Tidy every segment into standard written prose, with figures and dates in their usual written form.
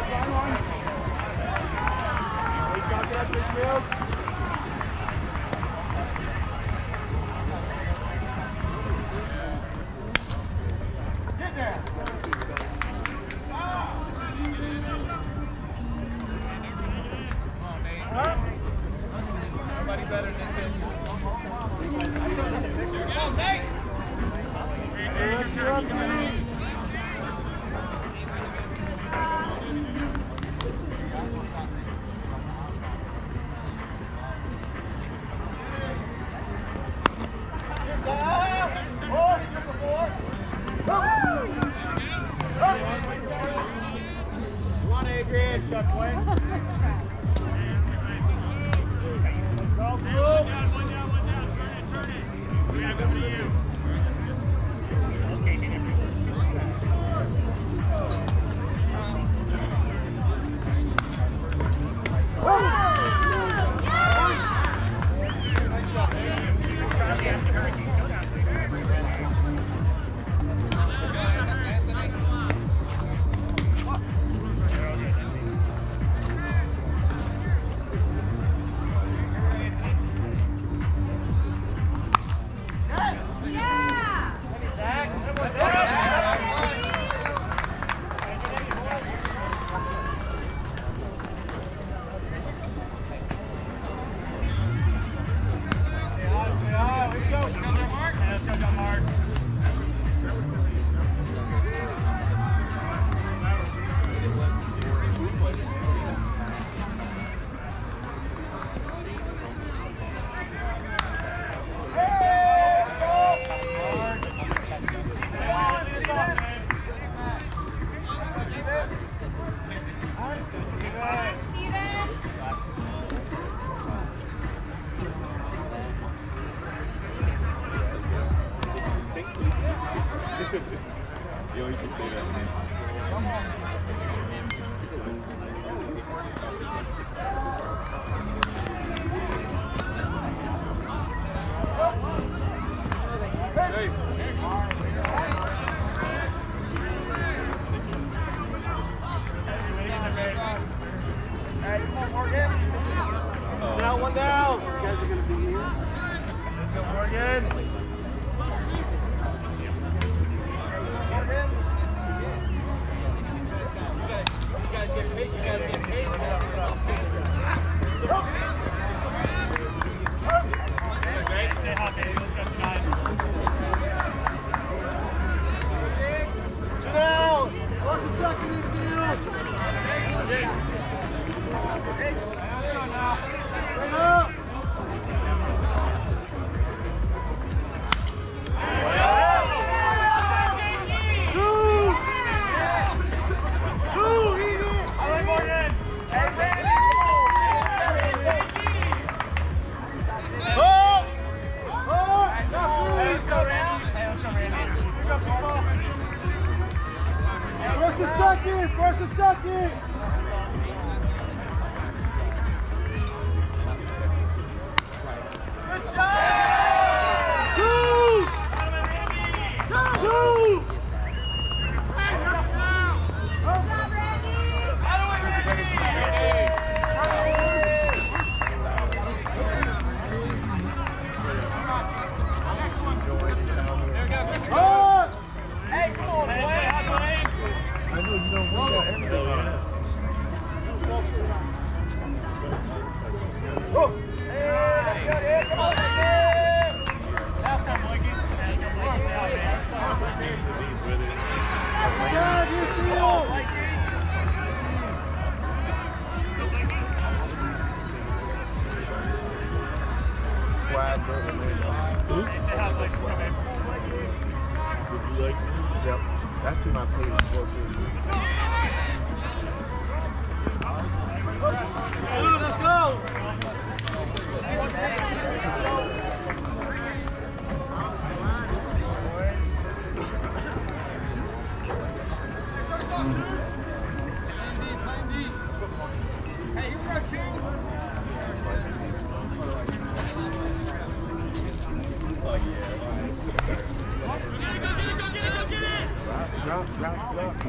Drop.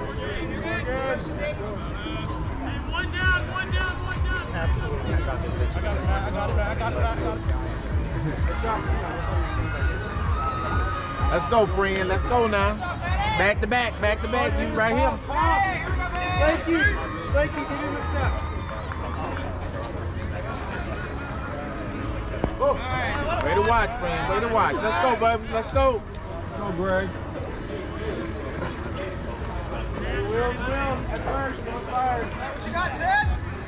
One down. Absolutely. I got it. Let's go, friend. Let's go now. Back to back. You right here. Thank you. Give him a step. Way to watch, friend. Way to watch. Let's go, baby. Let's go. Go, Greg. Will, at first, no fire. What you got, Ted?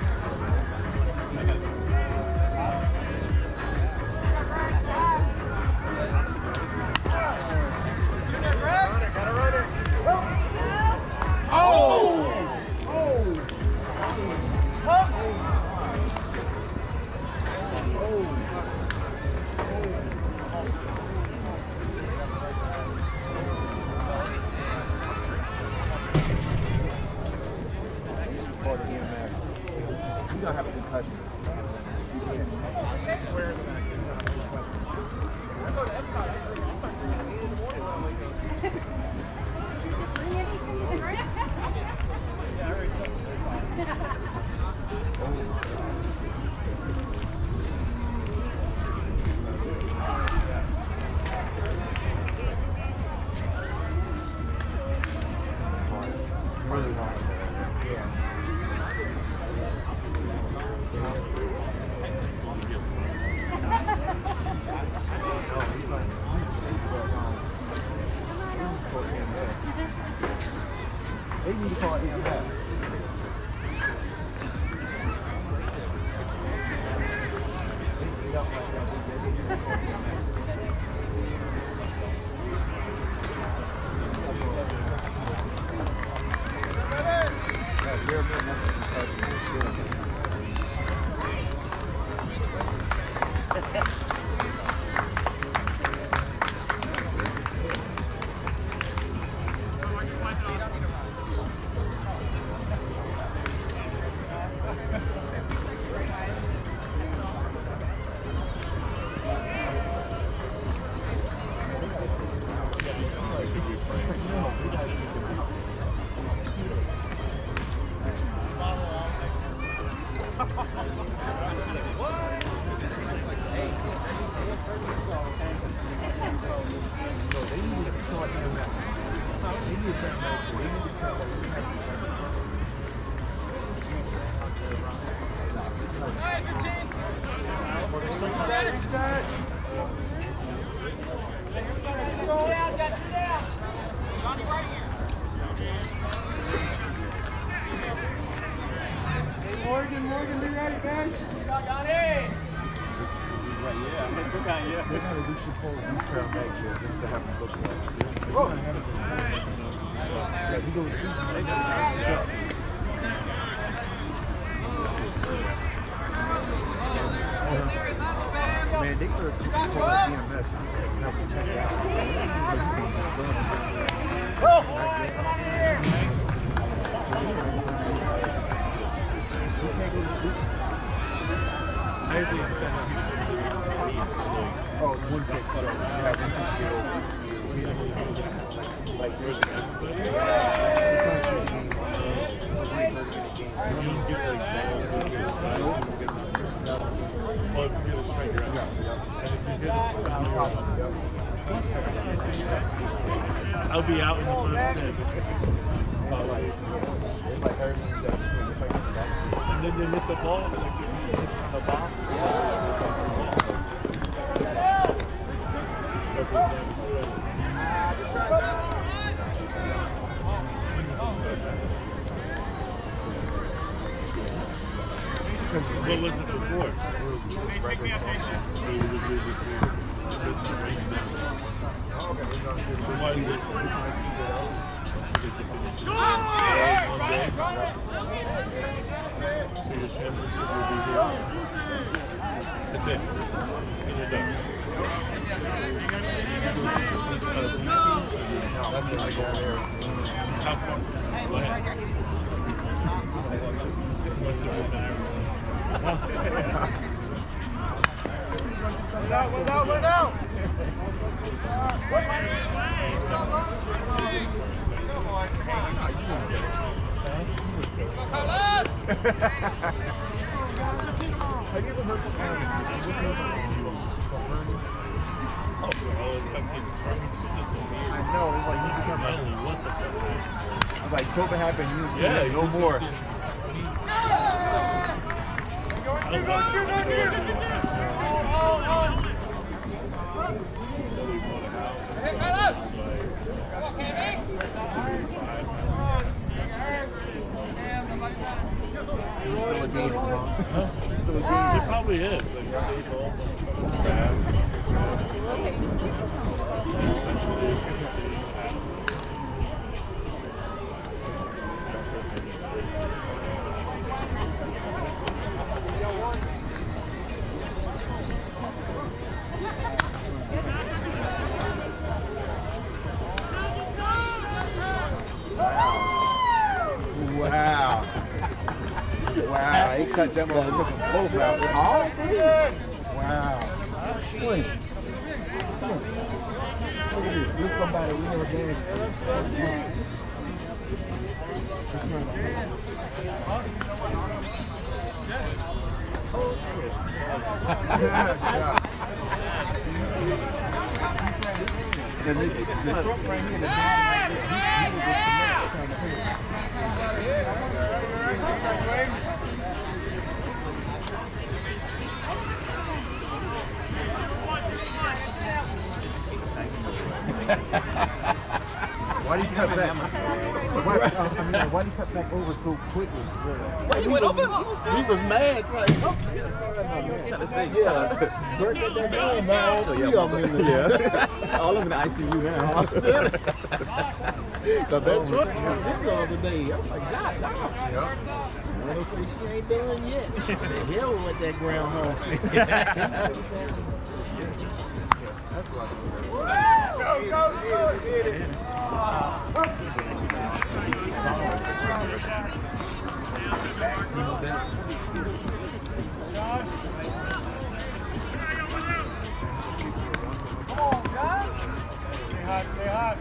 They need to call him back. Morgan, be ready, man. Got it. Yeah. They're going to do some full detail back here just to have them look at it. Whoa. Yeah, he goes man, they could have told DMS and helped me check out. We can't go to sleep. I usually send them. Oh, it's one pick. So yeah, one pick. Like this. I'll be out in the first pitch. And then they hit the ball and they hit the box. What was it before? So your championship will be here. That's it. And you're done. That's it. I go there. How far? Go ahead. What's the rule now? Without. Have you ever heard this kind of I know, it's like he's kind of what the fuck? it's like COVID happened, you see Yeah, no more. It probably is. Like, baseball, bad. Wow. Wow, he cut them off and took them both out. All three? Wow. Look at this. Look somebody we never danced. The truck right here, the why do you cut back? Why do you cut back over so quickly? He went over. He was mad. Like, Bert got that gun, man. All three of them in there. All of them in the ICU now. Cause that truck was the other day. I was like, God, damn. When they say she ain't done yet, the hell with that groundhog shit. That's what Go, get it. Come on, John. Stay hot, stay hot.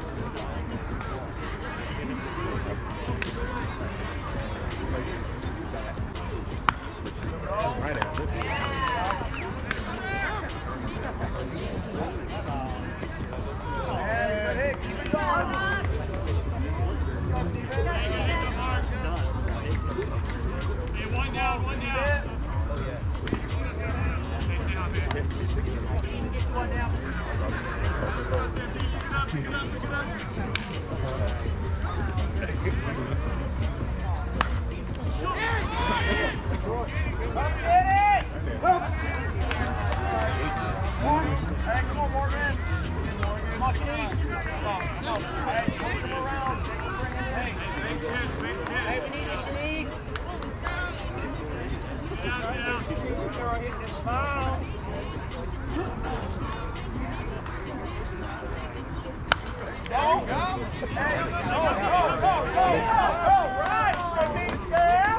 right at it. Hey, keep it going. Hey, one down, one down. Hey, come on, Morgan. Come on, Shanice. Come on. Hey, push him around. Hey, we need you, Shanice. Girl, get this foul. Go. Hey, go. Right. Shanice, girl.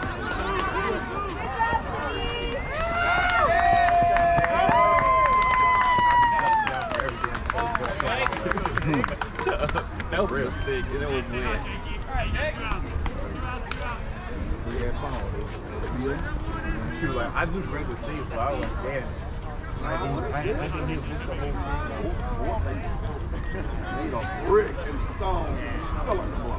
That was real thick, and it was wet. We had fun. Shoot, like, I do regular season, so I was like, damn. I didn't hear this the whole thing. Made a brick and stone. Fell on the block.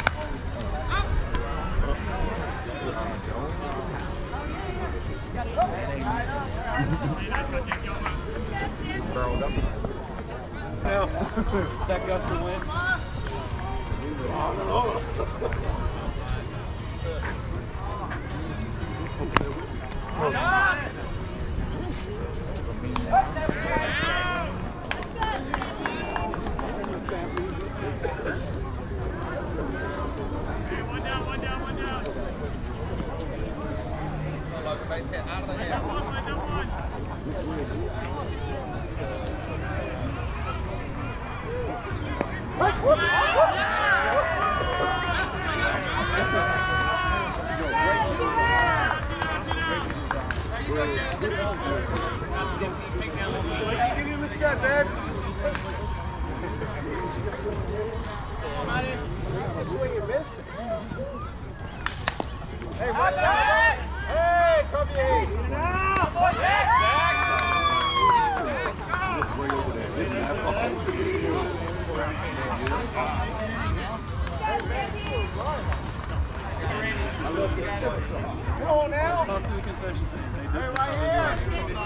Burrowed up. Well, that Guster win. Hey, right Come on now. Talk to the concession stand. Hey, right here.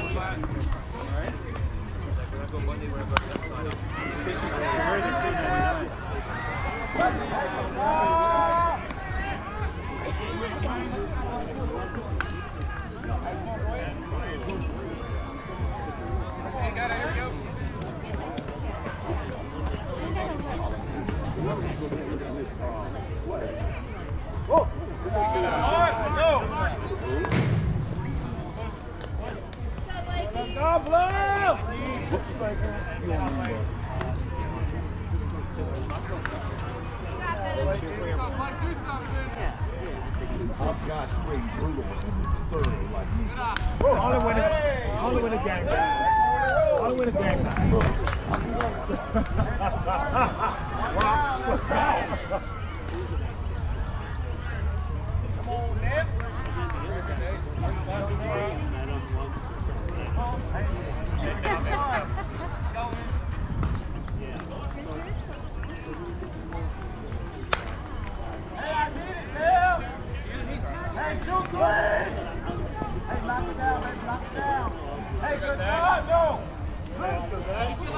This is where they put 99. Hey, got it. Here we go. Oh! God bless! I've got straight brutal and serve like me. Only when it's gang bang. Only when it's gang bang. Come on, Ned. Hey, I did it, Ned. Hey, shoot three. Hey, knock it down, baby, knock it down. Hey, good job, go. Hey, good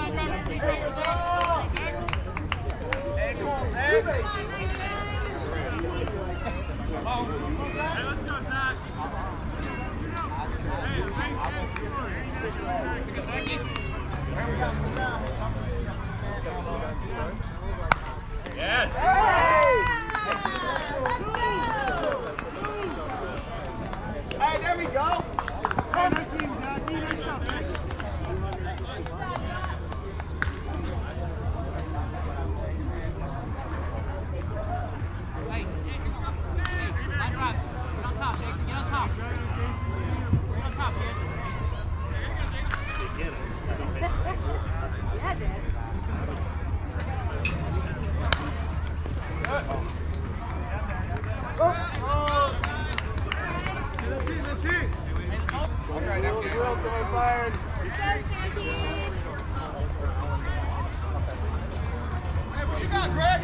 job. Hey, come on, Zach. Come on. Hey, let's go, Zach. Hey, yes. Hey, there we go. Hey, nice meeting, Zach. Nice stuff, man. Hey, what you got, Greg?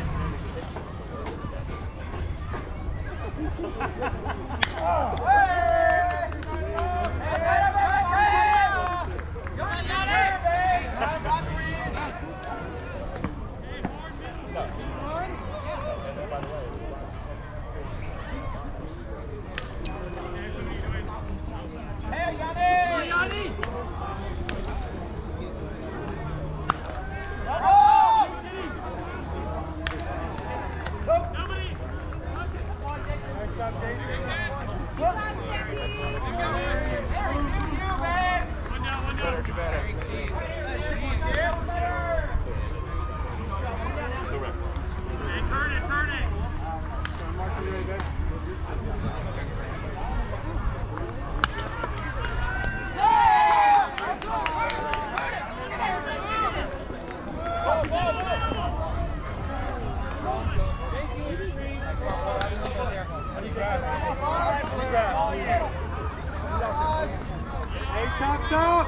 Top.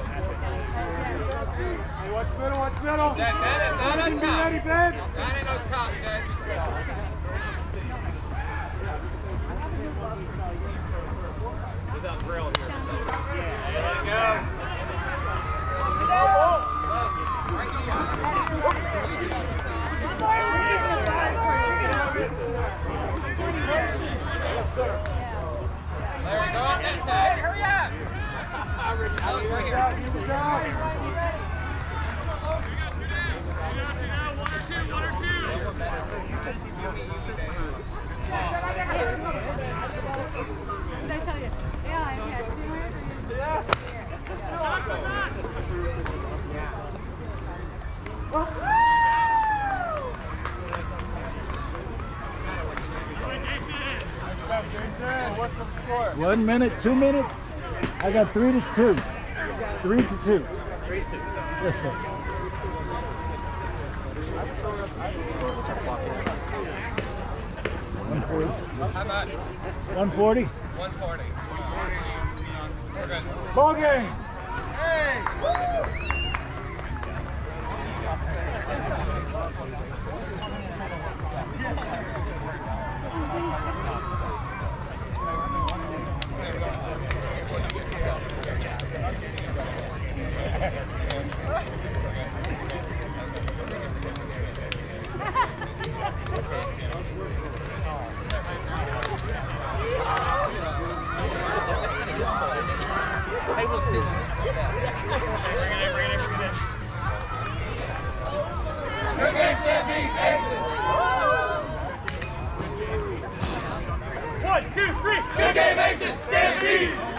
Hey, watch middle, watch middle. That ain't no top. Ready, Ben? That ain't no top, Dad. Without grill here. There you go. There we go. That side. Hurry up. Alex, right here. One or two. Did I tell you? Yeah, I had two. Yeah. What's the score? 1 minute, 2 minutes? I got 3-2. 3-2. 3-2. Yes, sir. How much? 140. 140. We're good. Ball game. Hey! Good game, Stampede. Aces. 1, 2, 3. Good game, Aces. Stampede.